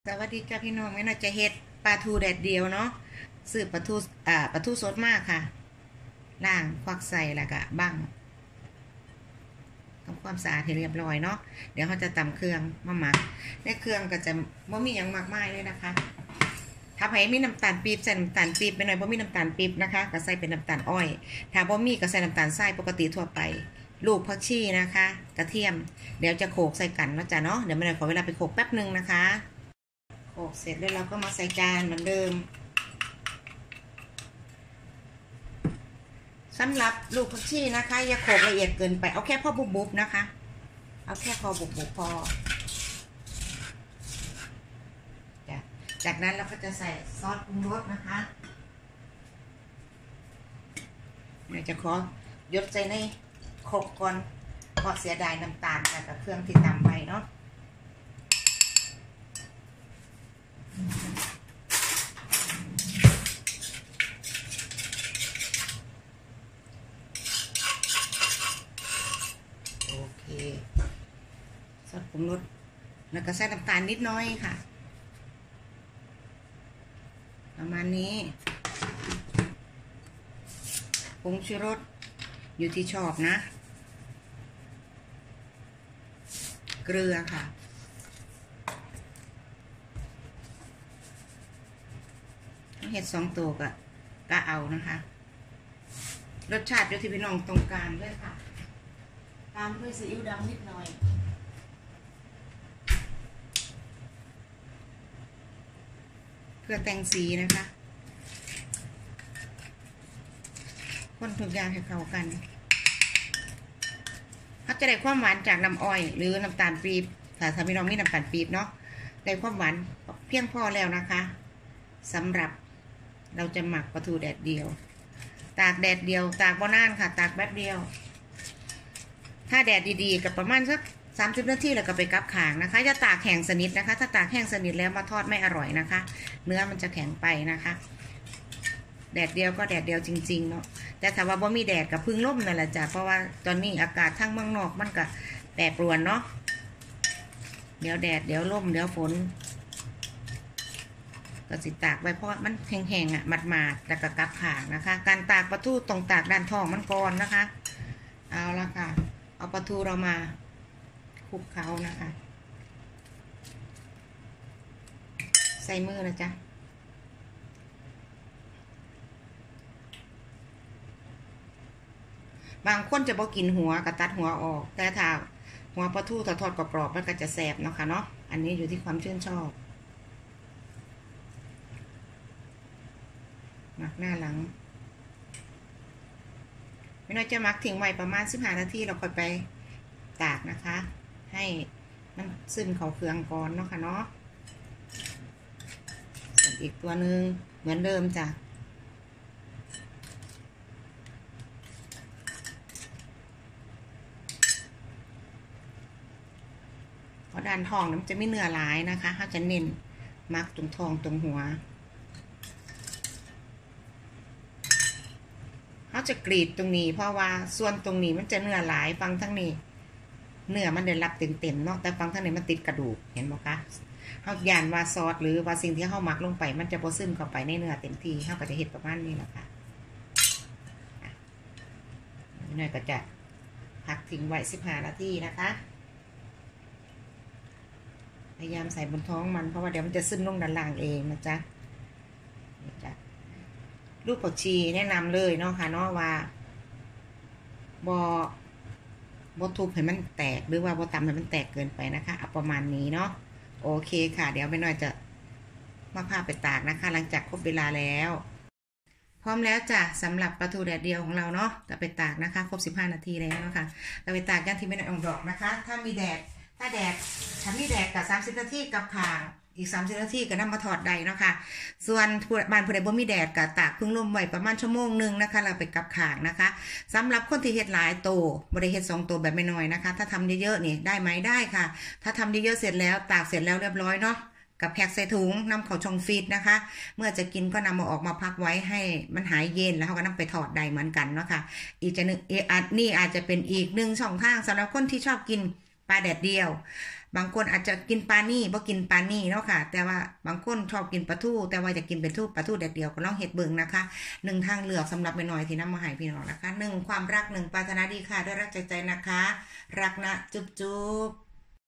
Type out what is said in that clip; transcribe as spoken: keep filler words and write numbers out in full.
สวัสดีจ้าพี่น้องแม่น่าจะเฮ็ดปลาทูแดดเดียวเนาะซื้อปลาทูอ่าปลาทูสดมากค่ะล้างควักใส่แล้วก็บั้งทำความสะอาดให้เรียบร้อยเนาะเดี๋ยวเขาจะตำเครื่องมาหมักในเครื่องก็จะไม่มีอย่างมากมายเลยนะคะถ้าใครมีน้ำตาลปี๊บใส่น้ำตาลปี๊บไปหน่อยบ่มีน้ำตาลปี๊บนะคะก็ใส่เป็นน้ำตาลอ้อยถ้าบ่มีก็ใส่น้ำตาลทรายปกติทั่วไปลูกผักชีนะคะกระเทียมเดี๋ยวจะโขลกใส่กันแล้วจ้ะเนาะเดี๋ยวแม่หน่อยขอเวลาไปโขลกแป๊บนึงนะคะโขลกเสร็จแล้วเราก็มาใส่จานเหมือนเดิมสำหรับลูกผักชีนะคะอย่าโขลกละเอียดเกินไปเอาแค่พอบุบๆนะคะเอาแค่พอบุบๆพอจากนั้นเราก็จะใส่ซอสปรุงรสนะคะเราจะขอยดใส่ในโขลกก่อนเพราะเสียดายน้ำตาลกับเครื่องที่ตำไว้เนาะโอเคซอสปรุงรสแล้วก็ใส่น้ำตาลนิดน้อยค่ะประมาณนี้ผงชูรสอยู่ที่ชอบนะเกลือค่ะเห็ดสองตัวก็ก็เอานะคะรสชาติอยู่ที่พี่น้องตรงกลางด้วยค่ะตามด้วยซีอิ๊วดำนิดหน่อยเพื่อแต่งสีนะคะคนทุกอย่างให้เข้ากันเขาจะได้ความหวานจากน้ำอ้อยหรือน้ำตาลปี๊บถ้าทำพี่น้องมีน้ำตาลปี๊บเนาะได้ความหวานเพียงพอแล้วนะคะสำหรับเราจะหมักปลาทูแดดเดียวตากแดดเดียวตากบ่นานค่ะตากแป๊บเดียวถ้าแดดดีๆกับประมาณสักสามสิบนาทีแล้วก็ไปกับข่างนะคะจะตากแห้งสนิทนะคะถ้าตากแห้งสนิทแล้วมาทอดไม่อร่อยนะคะเนื้อมันจะแข็งไปนะคะแดดเดียวก็แดดเดียวจริงๆเนาะแต่ถ้าว่าบ่มีแดดกับพึ่งล่มนั่นแหละจ้ะเพราะว่าตอนนี้อากาศทั้งเมืองนอกมันก็แปรปรวนเนาะเดี๋ยวแดดเดี๋ยวล่มเดี๋ยวฝนก็สิตากไว้เพราะมันแห้งๆอ่ะหมาดๆแล้วก็กับข่างนะคะการตากปลาทูตรงตากด้านท้องมันก่อนนะคะเอาละค่ะเอาปลาทูเรามาคลุกเคล้านะคะใส่มือนะจ๊ะบางคนจะบอกกินหัวก็ตัดหัวออกแต่ถ้าหัวปลาทูทอดกรอบๆมันก็จะแสบเนาะค่ะเนาะอันนี้อยู่ที่ความชื่นชอบหมักหน้าหลังไม่น้อยจะหมักทิ้งไว้ประมาณสิบห้านาทีเราค่อยไปตากนะคะให้มันซึมเข้าเครื่องก่อนเนาะค่ะเนาะส่วนอีกตัวหนึ่งเหมือนเดิมจ้ะเพราะด้านท้องมันจะไม่เนื้อหลายนะคะเขาจะเน้นมักตรงท้องตรงหัวเขาจะกรีดตรงนี้เพราะว่าส่วนตรงนี้มันจะเนื้อหลายฟังทั้งนี้เนื้อมันเดินรับเต็มๆเนาะแต่ฟังทั้งนี้มันติดกระดูกเห็นไหมคะเขายานว่าซอสหรือว่าสิ่งที่เขาหมักลงไปมันจะพอซึมเข้าไปในเนื้อเต็มที่เขาก็จะเห็นประมาณนี้แหละค่ะนี่หน่อยก็จะพักทิ้งไว้สิบห้านาทีนะคะพยายามใส่บนท้องมันเพราะว่าเดี๋ยวมันจะซึมลงด้านล่างเองนะจ๊ะนี่จ้ะลูกผักชีแนะนำเลยเนาะค่ะเนาะว่าบอบอทุบให้มันแตกหรือว่าบอตำให้มันแตกเกินไปนะคะเอาประมาณนี้เนาะโอเคค่ะเดี๋ยวไม่น้อยจะมาพาไปตากนะคะหลังจากครบเวลาแล้วพร้อมแล้วจ้ะสำหรับปลาทูแดดเดียวของเราเนาะจะไปตากนะคะครบสิบห้านาทีแล้วนะคะจะไปตากย่างที่ไม่น้อยองดอกนะคะถ้ามีแดดถ้าแดดถ้ามีแดดกับสามสิบนาทีกับข่างอีกสามสิบนาทีก็นำมาถอดได้เนาะค่ะส่วนบ้านผู้ใดบ่มีแดดก็ตากพึ่งลมไว้ประมาณชั่วโมงหนึ่งนะคะเราไปกับข่างนะคะสำหรับคนที่เฮ็ดหลายโตบ่ได้เฮ็ดสองโตแบบไม่น้อยนะคะถ้าทำเยอะๆนี่ได้ไหมได้ค่ะถ้าทำเยอะๆเสร็จแล้วตากเสร็จแล้วเรียบร้อยเนาะกับแพ็คใส่ถุงนำเข้าช่องฟรีซนะคะเมื่อจะกินก็นำมาออกมาพักไว้ให้มันหายเย็นแล้วเขาก็นำไปถอดได้เหมือนกันเนาะค่ะอีกจะนึงนี่อาจจะเป็นอีกหนึ่งช่องทางสำหรับคนที่ชอบกินปลาแดดเดียวบางคนอาจจะกินปลานี่บ่กินปลานี่เนาะค่ะแต่ว่าบางคนชอบกินปลาทูแต่ว่าจะกินเป็นทูปลาทูแดดเดียวก็ลองเฮ็ดเบิ่งนะคะหนึ่งทางเลือกสำหรับแม่น้อยที่นำมาให้พี่น้องนะคะหนึ่งความรักหนึ่งปรารถนาดีค่ะด้วยรักใจๆนะคะรักนะจุ๊บๆ